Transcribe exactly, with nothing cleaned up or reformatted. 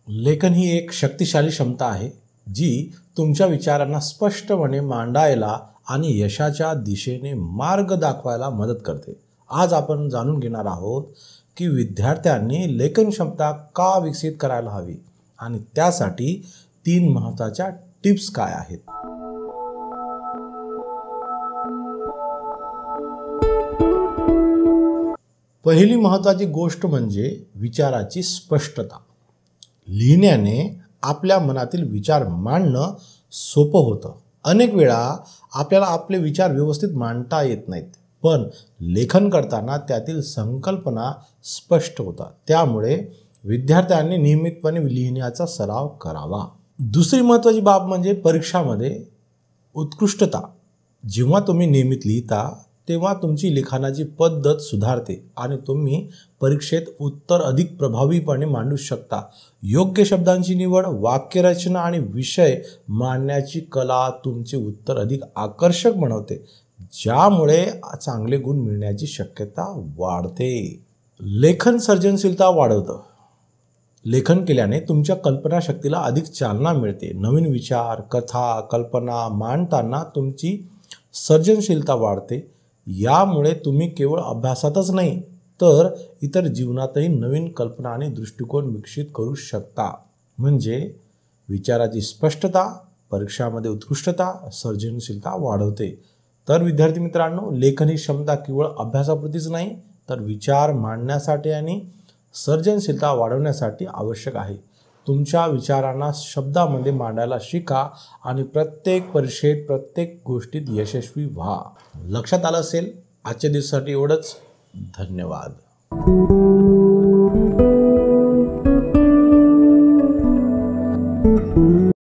लेखन ही एक शक्तिशाली क्षमता आहे जी तुमच्या विचारांना स्पष्टपणे मांडायला आणि यशाच्या दिशेने मार्ग दाखवायला मदत करते। आज आपण जाणून घेणार आहोत की विद्यार्थ्यांनी लेखन क्षमता का विकसित करायला हवी आणि त्यासाठी तीन महत्त्वाच्या टिप्स काय आहेत। पहिली महत्त्वाची गोष्ट म्हणजे विचाराची स्पष्टता। लिहिण्याने आपल्या मनातील विचार मांडणं सोपं होतं। अनेक वेळा आपल्याला आपले विचार व्यवस्थित मांडता येत नाहीत, पण लेखन करताना त्यातील संकल्पना स्पष्ट होतात। त्यामुळे विद्यार्थ्यांनी नियमितपणे लिहिण्याचा सराव करावा। दुसरी महत्त्वाची बाब म्हणजे परीक्षामध्ये उत्कृष्टता। जेव्हा तुम्ही नियमित लिहिता तेव्हा तुमची लिखाणाची पद्धत सुधारते आणि तुम्ही परीक्षेत उत्तर अधिक प्रभावीपणे मांडू शकता। योग्य शब्दांची निवड, वाक्यरचना आणि विषय मांडण्याची कला तुमचे उत्तर अधिक आकर्षक बनवते, ज्यामुळे चांगले गुण मिळण्याची शक्यता वाढते। लेखन सर्जनशीलता वाढवतं। लेखन केल्याने तुमच्या कल्पनाशक्तीला अधिक चालना मिळते। नवीन विचार, कथा, कल्पना मांडताना तुमची सर्जनशीलता वाढते। यामुळे तुम्ही केवळ अभ्यासातच नाही तर इतर जीवनातही नवीन कल्पना आणि दृष्टिकोन विकसित करू शकता। म्हणजे विचाराची स्पष्टता परीक्षामध्ये उत्कृष्टता, सर्जनशीलता वाढवते। तर विद्यार्थी मित्रांनो, लेखन ही क्षमता केवळ अभ्यासापुरतीच नाही तर विचार मांडण्यासाठी आणि सर्जनशीलता वाढवण्यासाठी आवश्यक आहे। तुमच्या विचारांना शब्दामध्ये मांडायला शिका आणि प्रत्येक परीक्षेत प्रत्येक गोष्टीत यशस्वी व्हा। लक्षात आलं असेल। आजच्या दिवसासाठी एवढंच। धन्यवाद।